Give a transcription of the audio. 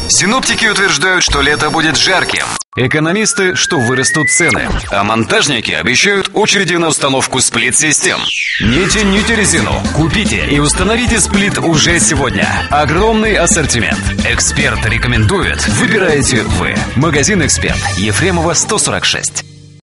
Синоптики утверждают, что лето будет жарким. Экономисты, что вырастут цены. А монтажники обещают очереди на установку сплит-систем. Не тяните резину. Купите и установите сплит уже сегодня. Огромный ассортимент. Эксперт рекомендует. Выбираете вы. Магазин «Эксперт». Ефремова, 146.